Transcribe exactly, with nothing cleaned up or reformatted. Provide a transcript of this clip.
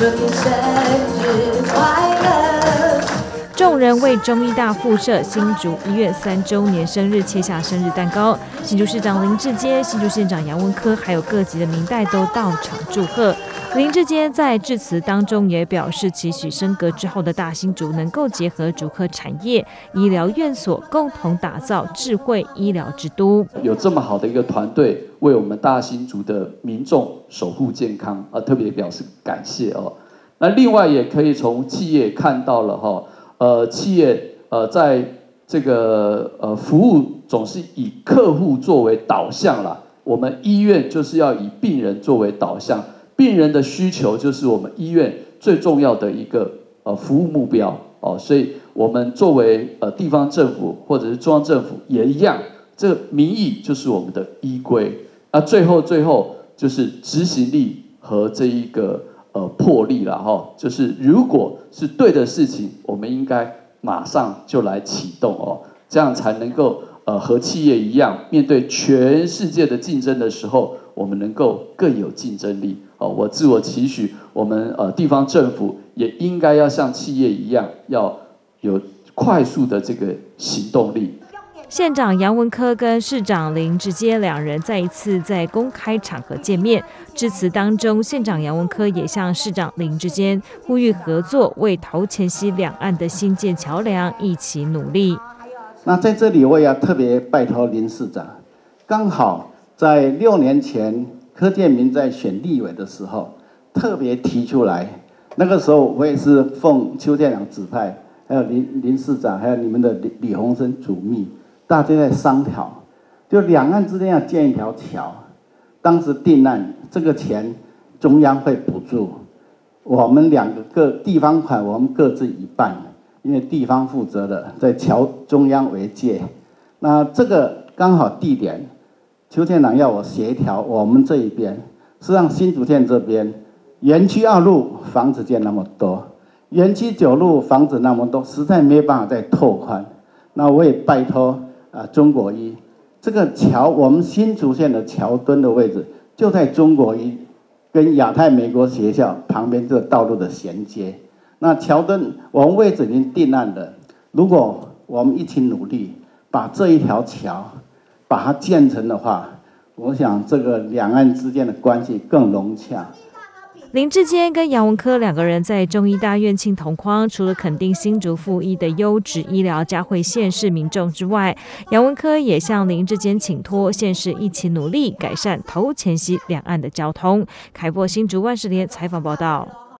祝你生日快乐。 众人为中医大附设新竹医院三周年生日切下生日蛋糕，新竹市长林志坚、新竹县长杨文科还有各级的民代都到场祝贺。林志坚在致辞当中也表示，期许升格之后的大新竹能够结合竹科产业、医疗院所，共同打造智慧医疗之都。 有这么好的一个团队为我们大新竹的民众守护健康，啊，特别表示感谢哦。那另外也可以从企业看到了哈。呃，企业呃，在这个呃服务总是以客户作为导向啦。我们医院就是要以病人作为导向，病人的需求就是我们医院最重要的一个呃服务目标哦。所以，我们作为呃地方政府或者是中央政府也一样，这个民意就是我们的依归。那最后最后就是执行力和这一个。呃，魄力了哈，就是如果是对的事情，我们应该马上就来启动哦，这样才能够呃和企业一样，面对全世界的竞争的时候，我们能够更有竞争力哦。我自我期许，我们呃地方政府也应该要像企业一样，要有快速的这个行动力。 县长杨文科跟市长林志坚两人再一次在公开场合见面，致辞当中，县长杨文科也向市长林志坚呼吁合作，为头前溪两岸的新建桥梁一起努力。 那在这里我也要特别拜托林市长，刚好在六年前柯建铭在选立委的时候特别提出来，那个时候我也是奉邱县长指派，还有林林市长，还有你们的李李鸿生主秘。大家在商讨，就两岸之间要建一条桥。当时定案，这个钱中央会补助，我们两个各地方款，我们各自一半，因为地方负责的，在桥中央为界。那这个刚好地点，邱县长要我协调我们这一边，实际上新竹县这边园区二路房子建那么多，园区九路房子那么多，实在没办法再拓宽。那我也拜托。啊，中国医这个桥，我们新竹县的桥墩的位置就在中国医跟亚太美国学校旁边这个道路的衔接。那桥墩我们位置已经定案了，如果我们一起努力，把这一条桥把它建成的话，我想这个两岸之间的关系更融洽。 林志坚跟杨文科两个人在中医大院庆同框，除了肯定新竹附医的优质医疗嘉惠县市民众之外，杨文科也向林志坚请托县市一起努力改善头前溪两岸的交通。凯播新竹万世联采访报道。